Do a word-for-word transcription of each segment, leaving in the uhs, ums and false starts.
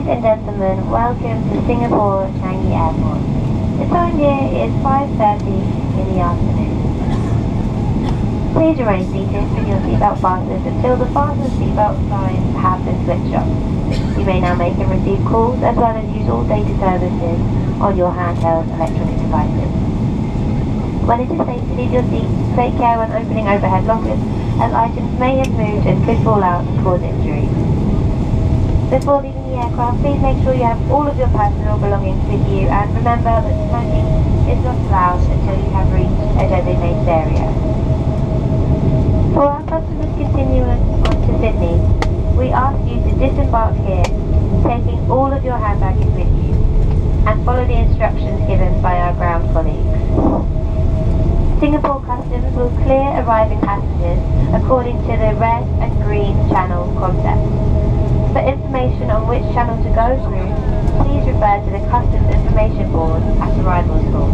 Ladies and gentlemen, welcome to Singapore Changi Airport. The time here is five thirty in the afternoon. Please remain seated with your seatbelt fastened until the fasten seatbelt signs have been switched off. You may now make and receive calls as well as use all data services on your handheld electronic devices. When it is safe to leave your seat, take care when opening overhead lockers, as items may have moved and could fall out and cause injury. Before leaving the aircraft, please make sure you have all of your personal belongings with you, and remember that smoking is not allowed until you have reached a designated area. For our customers continuing on to Sydney, we ask you to disembark here, taking all of your hand baggage with you, and follow the instructions given by our ground colleagues. Singapore Customs will clear arriving passengers according to the red and green channel concept. For information on which channel to go through, please refer to the Customs Information Board at arrivals hall.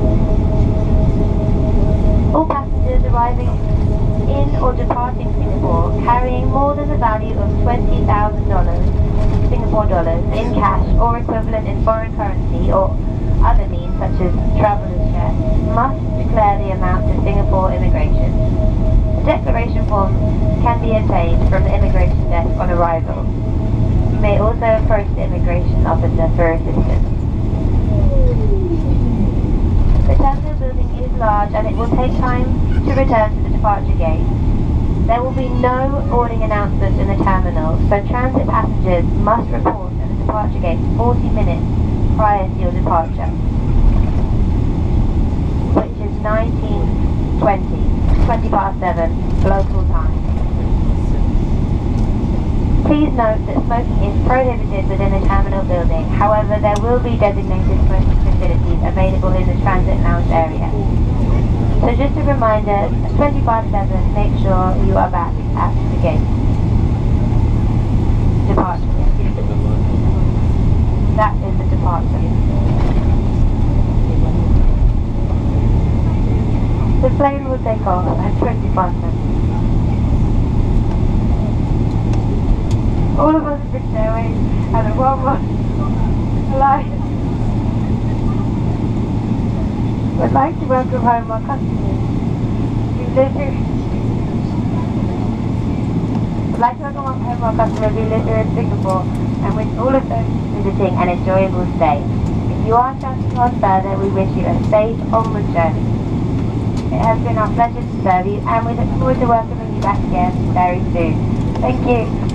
All passengers arriving in or departing Singapore carrying more than the value of twenty thousand dollars Singapore dollars in cash or equivalent in foreign currency or other means such as traveller's cheque must declare the amount to Singapore Immigration. The declaration form can be obtained from the immigration desk on arrival. You may also approach the immigration officer for assistance. The terminal building is large and it will take time to return to the departure gate. There will be no boarding announcements in the terminal, so transit passengers must report at the departure gate forty minutes prior to your departure, which is nineteen twenty, twenty past seven local time. Please note that smoking is prohibited within the terminal building. However, there will be designated smoking facilities available in the transit lounge area. So just a reminder, twenty past seven, make sure you are back at the gate. Departure. That is the departure. The plane will take off at twenty past seven. All of us at British Airways and the World War Alliance would like to welcome home our customers who live here. Would like to welcome home our customers who live here in Singapore and wish all of those visiting an enjoyable stay. If you are travelling on further, we wish you a safe onward journey. It has been our pleasure to serve you, and we look forward to welcoming you back again very soon. Thank you.